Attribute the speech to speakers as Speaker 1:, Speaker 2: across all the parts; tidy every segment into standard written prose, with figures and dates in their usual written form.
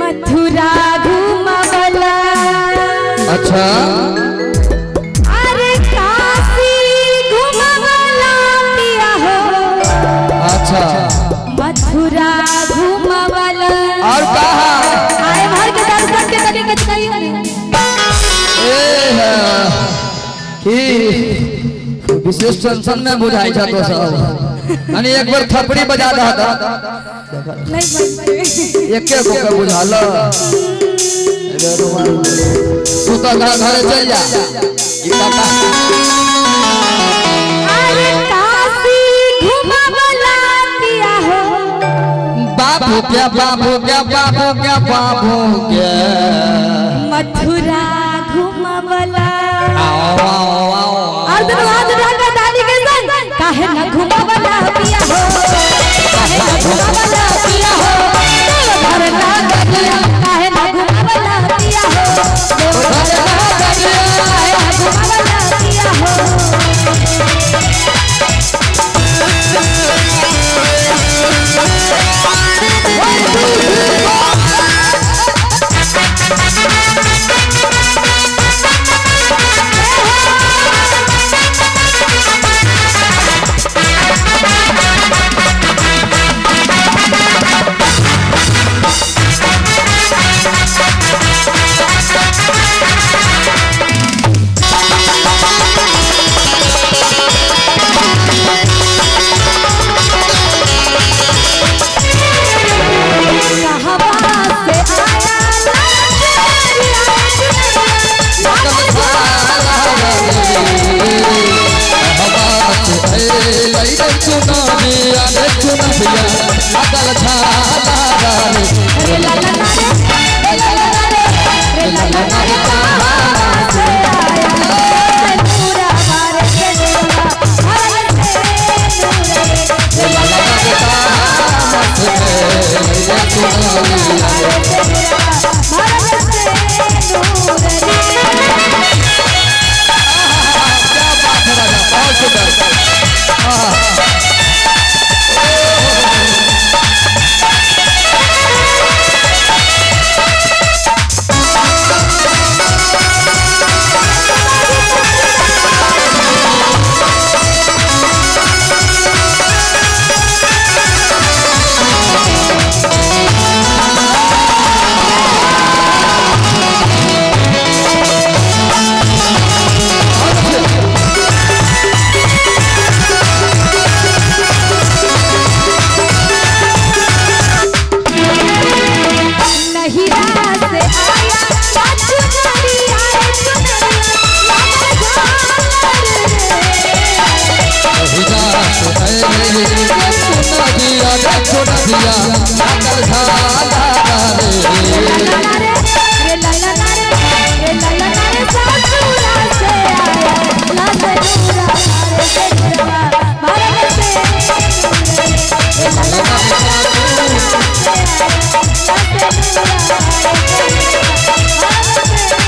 Speaker 1: मथुरा घूमवला।
Speaker 2: अच्छा
Speaker 1: अरे काशी घूमवला पिया हो।
Speaker 2: अच्छा
Speaker 1: मथुरा घूमवला।
Speaker 2: और कहा
Speaker 1: आए भर के दर्शन के तरीके से
Speaker 2: विशेष टेंशन में बुझाई था तो सब यानी एक बार थपड़ी बजा रहा था एक के को के बुझा लो तू तो घर चल जा।
Speaker 1: अरे काशी घूमवला पिया हो।
Speaker 2: बाबू क्या बाबू क्या बाबू क्या बाबू क्या
Speaker 1: मथुरा घूमवला। काहे न घुमावला पिया हो। काहे न घुमावला पिया हो। घर ना गलिया काहे न घुमावला पिया हो। घर ना गलिया काहे न घुमावला पिया हो।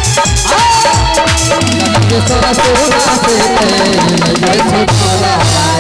Speaker 2: सोना से